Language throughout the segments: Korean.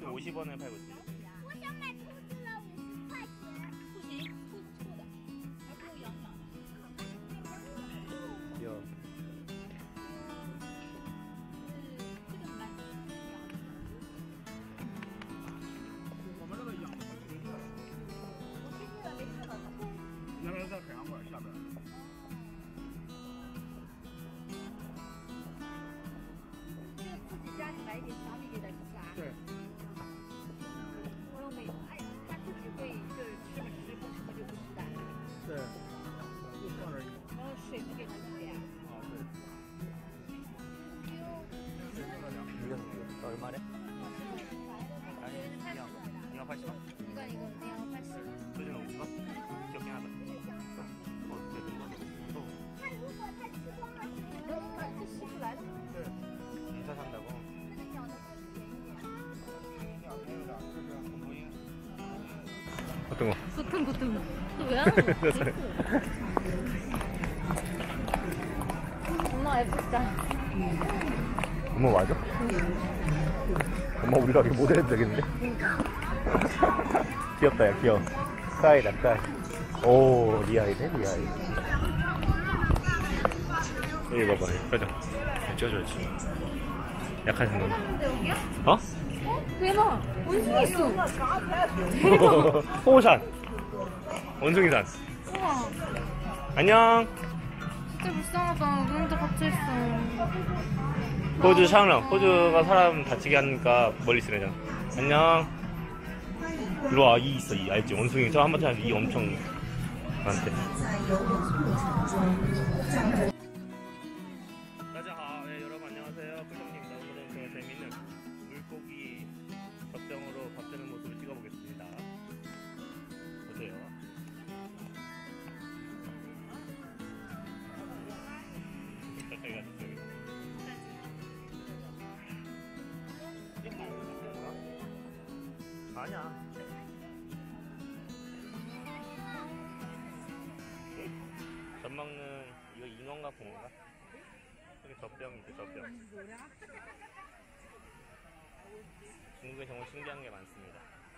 지금 50원에 팔고 있어요. 我想买兔子了，50块钱。不行，兔子错的，还不如养鸟。 귀여워. 原来在海洋馆下边。 自己家里买一点小米给它吃啊。 对。 我没，哎，他自己会就是吃不吃，不吃就不吃的。 对。就放这儿。 然后水是给它吃的呀。 啊，对。 이거 얼마래? 아니, 이거 80원? 이거 80. 소주는 50원? 귀엽긴 하다. 되게 또 他如果他吃光了，能把这吸出来的。 对。 인사 산다고? 那个鸟的会便宜点。 어떤 거? 보통. 왜요? 엄마 예쁘다. 엄마 맞아? 엄마 우리가 이렇게 모델해도 되겠는데? 귀엽다 야 귀여워. 스카이다 스카이. 오 리아이네 리아이. 여기 봐봐 표정 찍어줘야지. 약한 생각. 어? 대박! 원숭이 있어! 호우산 원숭이산. 우와, 안녕. 진짜 불쌍하다. 눈도 갇혀있어. 호주 샹렁. 호주가 사람 다치게 하니까 멀리 있으래잖아. 안녕. 이리와 이 있어 이 알지? 원숭이 저 한번 타면 이 엄청 많대. 大家好, 네, 여러분 안녕하세요. 꿀정님입니다. 오늘은 그 재밌는 물고기 젖병으로 밥 드는 모습을 찍어보겠습니다. 보세요. 가까이 가서 저기. 아니야. 젖 먹는 이거 잉어인가 붕어인가? 여기 젖병이죠 젖병. 중국에 정말 신기한 게 많습니다.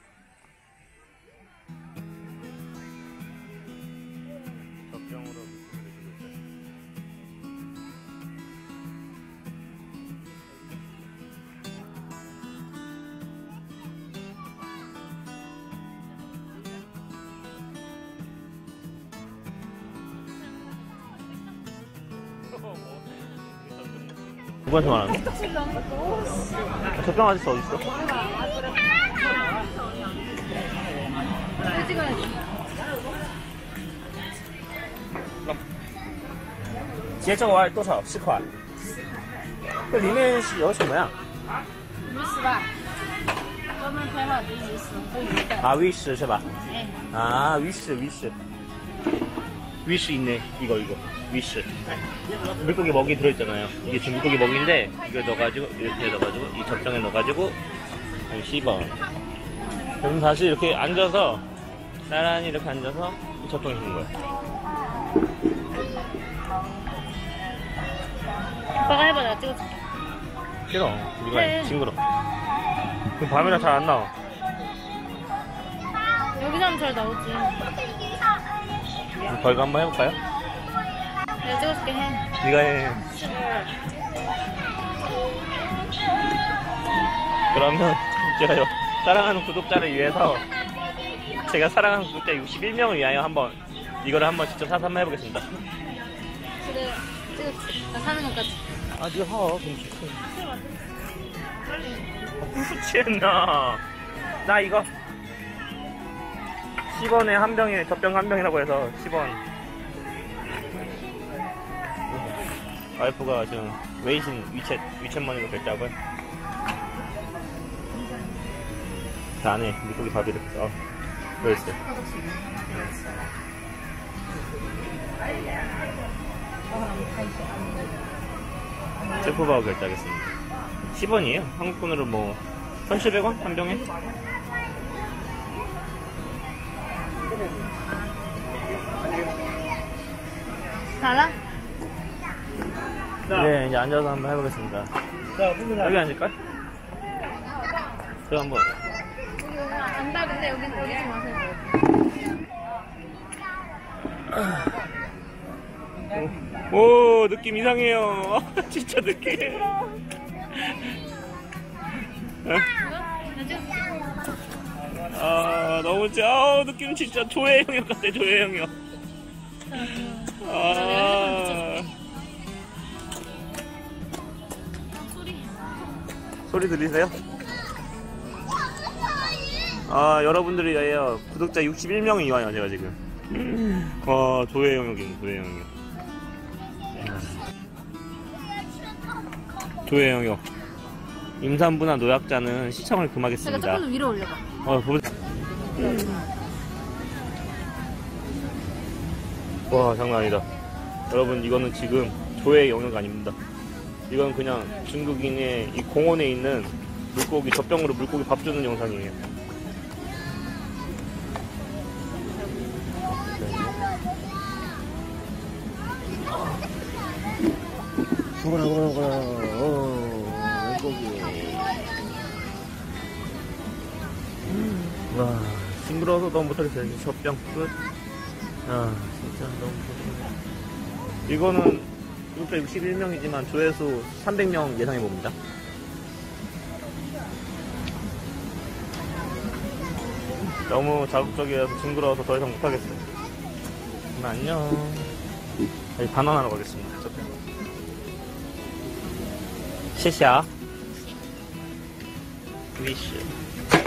젖병으로 물고기를 주고 있어요. 누구한테 말하는 거야? 젖병 아저씨 어딨어? 찍어야지. 结这个玩意多少？10块。这里面是有什么呀？ 鱼食吧，专门拍好的鱼食和鱼的。 아 위스是吧？ 네. 아 위스 있네. 이거 위스. 물고기 먹이 들어있잖아요. 이게 지금 물고기 먹이인데 이거 넣어가지고 이렇게 넣어가지고 이 젖병에 넣어가지고 한 10원. 그럼 다시 이렇게 앉아서 나란히 이렇게 앉아서 이 젖병에 주는 거야. 오빠가 해봐, 내가 찍어줄게. 싫어. 우리가 그래. 징그러. 그럼 밤이라 잘 안 나와. 여기서 하면 잘 나오지. 저희가 한번 해볼까요? 내가 찍어줄게, 해. 네가 해. 그러면 제가 사랑하는 구독자를 위해서 제가 사랑하는 구독자 61명을 위하여 한번 이거를 한번 직접 사서 한번 해보겠습니다. 그래, 찍어줄게. 나 사는 것까지. 아, 네가 사. 그럼 좋지. 무슨 취했나? 나 이거 10원에 한 병에 젖병 한 병이라고 해서 10원. 와이프가 지금 웨이신 위챗머니로 결제하고요. 그 안에 물고기 밥이 이렇게 들어있어요. 셰프바오 결제하겠습니다. 10원이에요. 한국 돈으로 뭐 1,700원? 한 병에? 달라? 네, 이제 앉아서 한번 해보겠습니다. 여기 앉을까요? 저 한번. 안 닿는데 여기는 올리지 마세요. 오, 느낌 이상해요. 진짜 느낌. 아, 너무 느낌 진짜 조회 영역 같아, 조회 영역. 아. 소리 들리세요? 아, 여러분들이 예요. 구독자 61명이 와요, 제가 지금. 조회 영역입니다, 조회 영역. 조회 영역. 임산부나 노약자는 시청을 금하겠습니다. 제가 조금 더 위로 올려봐. 와, 장난 아니다. 여러분, 이거는 지금 조회 영역 아닙니다. 이건 그냥 중국인의 이 공원에 있는 물고기, 젖병으로 물고기 밥 주는 영상이에요. 먹어라. 물고기. 와, 징그러워서 너무 못하겠어요. 이제 젖병 끝. 아, 진짜 너무 무서워. 이거는 661명이지만 조회수 300명 예상해봅니다. 너무 자극적이어서 징그러워서 더 이상 못하겠어요. 그럼 안녕. 여기 바나나로 가겠습니다.谢谢啊 위시